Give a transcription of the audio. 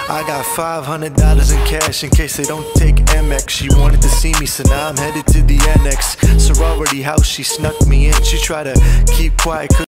I got $500 in cash in case they don't take MX. She wanted to see me, so now I'm headed to the NX sorority house. She snuck me in. She tried to keep quiet